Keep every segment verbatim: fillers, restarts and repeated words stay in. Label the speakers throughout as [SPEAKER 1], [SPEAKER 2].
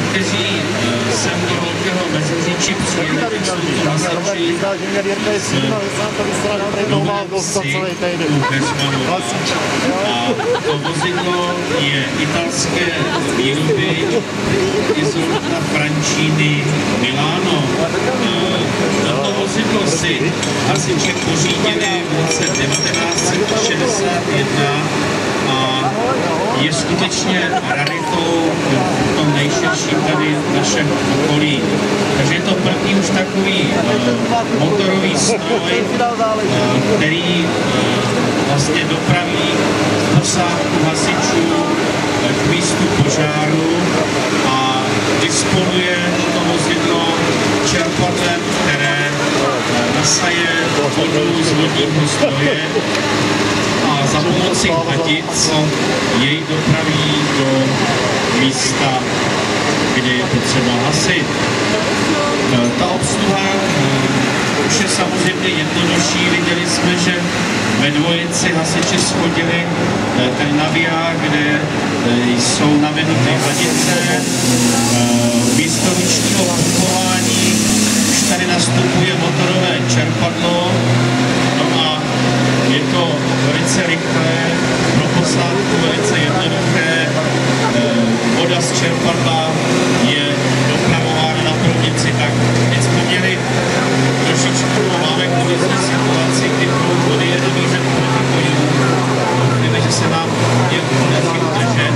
[SPEAKER 1] kteří sem do Velkého Meziříčí přijeli, tak jsou to hasiči z Nové Vsi u Heřmanova. A to vozidlo je italské výroby Isolta Francini Milano. Toto vozidlo si hasiči pořídili v roce devatenáct set šedesát jedna a je skutečně raritou v tom nejširším tady v našem okolí. Takže je to první už takový uh, motorový stroj, uh, který uh, vlastně dopraví posádku hasičů k místu požáru a disponuje toto vozidlo čerpadlem, které uh, nasaje vodu z vodního zdroje a za pomoci hadic jej dopraví do místa, kde je potřeba hasit. Ta obsluha už je samozřejmě jednodušší. Viděli jsme, že ve dvojici hasiči schodili ten naviják, kde jsou navinuty hadice. Místo ručního pumpování už tady nastupuje motorové čerpadlo. No a je to velice rychlé, pro posádku velice jednoduché. Voda z čerpadla je dopravována na proudnici, tak teď jsme měli trošičku, máme krizní situaci, kdy proud vody je namířen proti bojům. Doufujeme, že se nám je podaří udržet.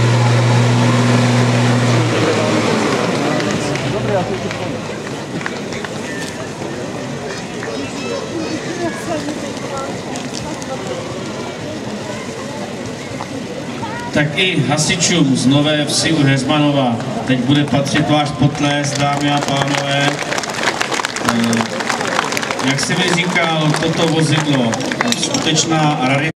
[SPEAKER 1] Tak i hasičům z Nové Vsi u Heřmanova teď bude patřit váš potlesk, dámy a pánové. Jak jsem mi říkal, toto vozidlo skutečná rarita.